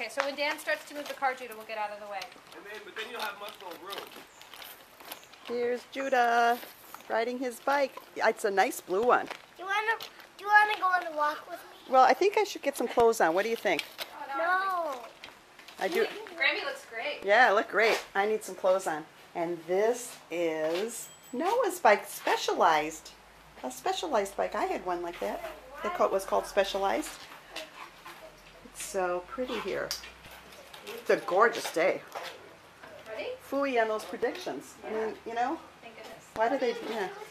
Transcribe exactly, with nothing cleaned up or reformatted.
Okay, so when Dan starts to move the car, Judah will get out of the way. And then, but then you'll have much more room. Here's Judah riding his bike. It's a nice blue one. Do you want to do you want to go on the walk with me? Well, I think I should get some clothes on. What do you think? Oh, No. I do. Grammy looks great. Yeah, look great. I need some clothes on. And this is Noah's bike, Specialized. A Specialized bike. I had one like that. The coat was called Specialized. It's so pretty here. It's a gorgeous day. Ready? Phooey on those predictions. I mean, you know, Thank goodness. why do they, yeah.